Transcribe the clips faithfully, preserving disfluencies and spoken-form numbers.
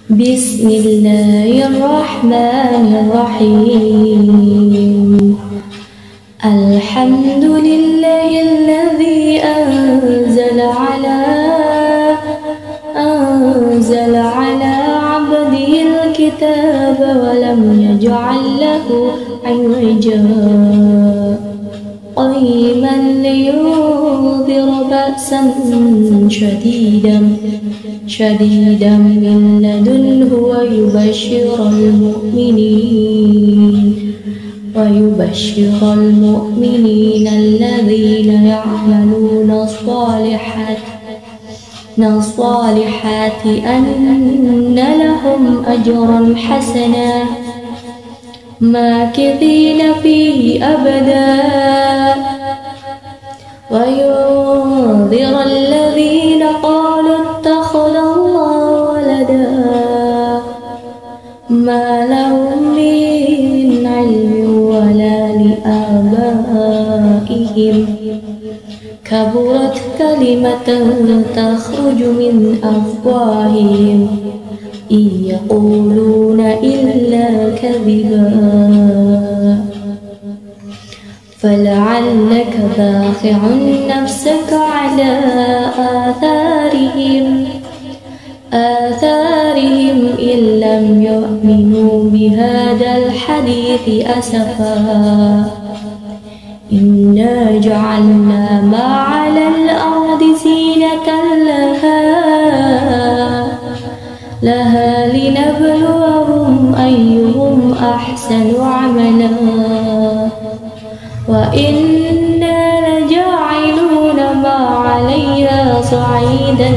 بسم الله الرحمن الرحيم. الحمد لله الذي أنزل على أنزل على عبده الكتاب ولم يجعل له عوجا قيما لينذر بأسا شديدا شديدا من لدنه ويبشر المؤمنين ويبشر المؤمنين الذين يعملون الصالحات الصالحات أن لهم أجرا حسنا ماكثين فيه أبدا وينذر الذين قالوا اتخذ الله ولدا ما لهم من علم ولا لآبائهم كبرت كلمة تخرج من أفواههم إن يقولون إلا كذبا فلعلك باخع نفسك على آثارهم آثارهم إن لم يؤمنوا بهذا الحديث أسفا إنا جعلنا ما على الأرض زينة لها لها لنبلوهم أيهم أحسن عملا وإنا لجاعلون ما عليها صعيدا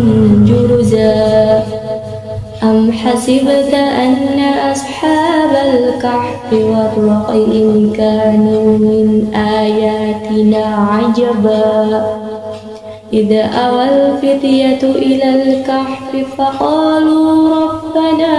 جرزا أم حسبت أن أصحاب الكهف والرقيم كانوا من آياتنا عجبا إذ أوى الفتية إلى الكهف فقالوا ربنا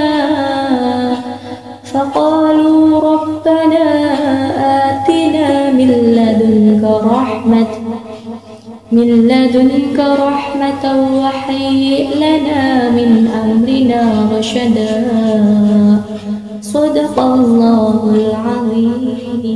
فقالوا ربنا آتنا من لدنك رحمة من لدنك رحمة وهيئ لنا من أمرنا رشدا صدق الله العظيم.